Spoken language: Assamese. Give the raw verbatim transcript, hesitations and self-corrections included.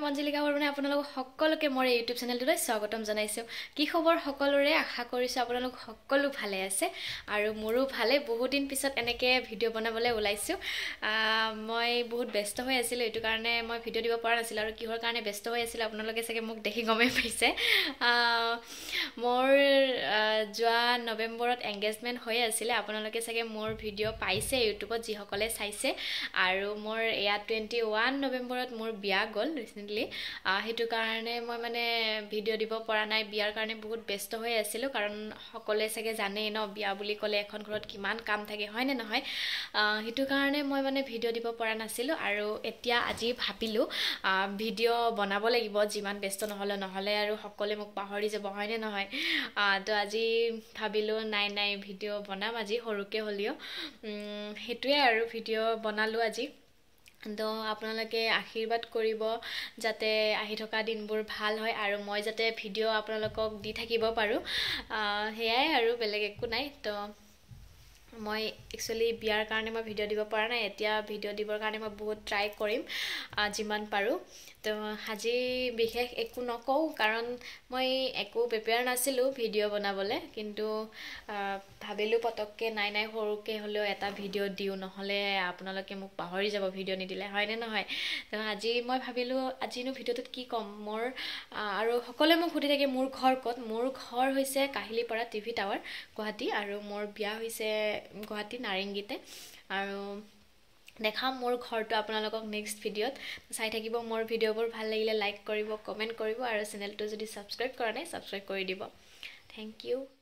মঞ্জলিকা বৰমানে আপোনালোক সকলোকে মোৰ ইউটিউব চেনেলটোলৈ স্বাগতম জনাইছোঁ। কি খবৰ সকলোৰে? আশা কৰিছোঁ আপোনালোক সকলো ভালে আছে আৰু মোৰো ভালে। বহুত দিন পিছত এনেকৈ ভিডিঅ' বনাবলৈ ওলাইছোঁ। মই বহুত ব্যস্ত হৈ আছিলোঁ, এইটো কাৰণে মই ভিডিঅ' দিব পৰা নাছিলোঁ। আৰু কিহৰ কাৰণে ব্যস্ত হৈ আছিলোঁ আপোনালোকে চাগে মোক দেখি গমেই পাইছে। মোৰ যোৱা নৱেম্বৰত এংগেজমেণ্ট হৈ আছিলে। আপোনালোকে চাগে মোৰ ভিডিঅ' পাইছে ইউটিউবত যিসকলে চাইছে। আৰু মোৰ এয়া টুৱেণ্টি ওৱান নৱেম্বৰত মোৰ বিয়া গ'ল ৰিচেণ্টলি। সেইটো কাৰণে মই মানে ভিডিঅ' দিব পৰা নাই। বিয়াৰ কাৰণে বহুত ব্যস্ত হৈ আছিলোঁ, কাৰণ সকলোৱে চাগে জানেই ন, বিয়া বুলি ক'লে এখন ঘৰত কিমান কাম থাকে, হয়নে নহয়? সেইটো কাৰণে মই মানে ভিডিঅ' দিব পৰা নাছিলোঁ। আৰু এতিয়া আজি ভাবিলোঁ ভিডিঅ' বনাব লাগিব, যিমান ব্যস্ত নহ'লে নহ'লে আৰু সকলোৱে মোক পাহৰি যাব, হয়নে নহয়? তো আজি ভাবিলোঁ নাই নাই ভিডিঅ' বনাম আজি, সৰুকৈ হ'লেও। সেইটোৱে আৰু ভিডিঅ' বনালোঁ আজি। তো আপোনালোকে আশীৰ্বাদ কৰিব যাতে আহি থকা দিনবোৰ ভাল হয় আৰু মই যাতে ভিডিঅ' আপোনালোকক দি থাকিব পাৰোঁ। সেয়াই আৰু বেলেগ একো নাই। তো মই একচুৱেলি বিয়াৰ কাৰণে মই ভিডিঅ' দিব পৰা নাই। এতিয়া ভিডিঅ' দিবৰ কাৰণে মই বহুত ট্ৰাই কৰিম যিমান পাৰোঁ। তো আজি বিশেষ একো নকওঁ, কাৰণ মই একো প্ৰিপেয়াৰ নাছিলোঁ ভিডিঅ' বনাবলৈ। কিন্তু ভাবিলোঁ পটককৈ নাই নাই সৰুকৈ হ'লেও এটা ভিডিঅ' দিওঁ, নহ'লে আপোনালোকে মোক পাহৰি যাব ভিডিঅ' নিদিলে, হয়নে নহয়? তো আজি মই ভাবিলোঁ আজিনো ভিডিঅ'টোত কি ক'ম। মোৰ আৰু সকলোৱে মোক সুধি থাকে মোৰ ঘৰ ক'ত। মোৰ ঘৰ হৈছে কাহিলীপাৰা টিভি টাৱাৰ গুৱাহাটী, আৰু মোৰ বিয়া হৈছে গুৱাহাটী নাৰেংগীতে। আৰু দেখাম মোৰ ঘৰটো আপোনালোকক নেক্সট ভিডিঅ'ত। চাই থাকিব মোৰ ভিডিঅ'বোৰ। ভাল লাগিলে লাইক কৰিব, কমেণ্ট কৰিব, আৰু চেনেলটো যদি ছাবস্ক্ৰাইব কৰা নাই ছাবস্ক্ৰাইব কৰি দিব। Thank U.